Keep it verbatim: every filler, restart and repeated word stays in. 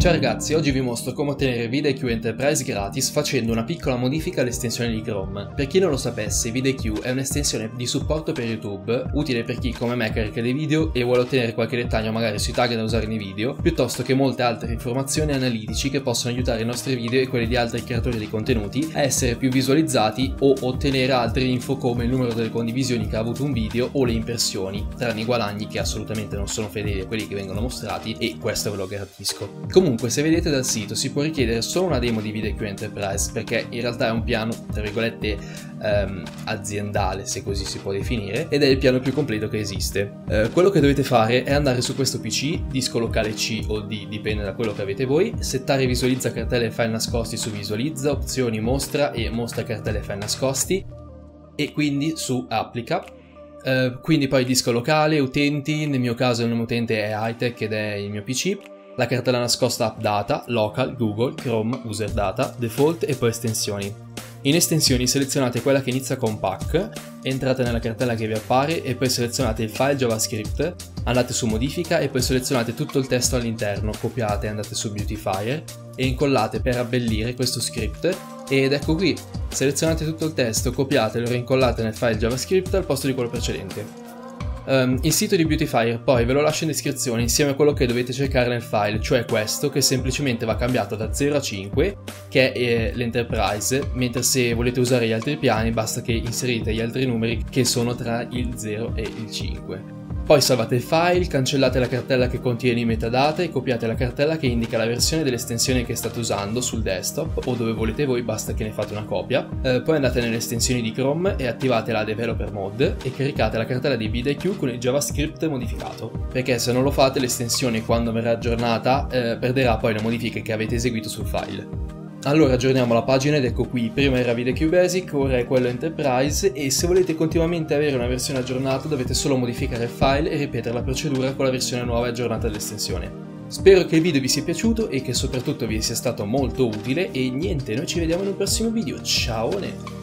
Ciao ragazzi, oggi vi mostro come ottenere VidIQ Enterprise gratis facendo una piccola modifica all'estensione di Chrome. Per chi non lo sapesse, VidIQ è un'estensione di supporto per YouTube, utile per chi come me carica dei video e vuole ottenere qualche dettaglio magari sui tag da usare nei video, piuttosto che molte altre informazioni analitici che possono aiutare i nostri video e quelli di altri creatori di contenuti a essere più visualizzati o ottenere altre info come il numero delle condivisioni che ha avuto un video o le impressioni, tranne i guadagni che assolutamente non sono fedeli a quelli che vengono mostrati e questo ve lo garantisco. Comunque, se vedete dal sito si può richiedere solo una demo di VidIQ Enterprise perché in realtà è un piano tra virgolette um, aziendale, se così si può definire, ed è il piano più completo che esiste. Uh, quello che dovete fare è andare su questo P C, disco locale C o D, dipende da quello che avete voi, settare visualizza cartelle e file nascosti su visualizza, opzioni mostra e mostra cartelle e file nascosti e quindi su applica. Uh, quindi poi disco locale, utenti, nel mio caso il nome utente è Hightech ed è il mio P C. La cartella nascosta App Data, Local, Google, Chrome, User Data, Default e poi estensioni. In estensioni selezionate quella che inizia con pack, entrate nella cartella che vi appare e poi selezionate il file JavaScript, andate su modifica e poi selezionate tutto il testo all'interno, copiate e andate su Beautifier e incollate per abbellire questo script ed ecco qui, selezionate tutto il testo, copiate e lo reincollate nel file JavaScript al posto di quello precedente. Um, il sito di Beautifier poi ve lo lascio in descrizione insieme a quello che dovete cercare nel file, cioè questo che semplicemente va cambiato da zero a cinque, che è eh, l'Enterprise, mentre se volete usare gli altri piani basta che inserite gli altri numeri che sono tra il zero e il cinque. Poi salvate il file, cancellate la cartella che contiene i metadata e copiate la cartella che indica la versione dell'estensione che state usando sul desktop o dove volete voi, basta che ne fate una copia. Eh, poi andate nelle estensioni di Chrome e attivate la Developer Mode e caricate la cartella di VidIQ con il JavaScript modificato, perché se non lo fate l'estensione quando verrà aggiornata eh, perderà poi le modifiche che avete eseguito sul file. Allora aggiorniamo la pagina ed ecco qui, prima era VidIQ Basic, ora è quello Enterprise e se volete continuamente avere una versione aggiornata dovete solo modificare il file e ripetere la procedura con la versione nuova e aggiornata dell'estensione. Spero che il video vi sia piaciuto e che soprattutto vi sia stato molto utile e niente, noi ci vediamo in un prossimo video, ciao!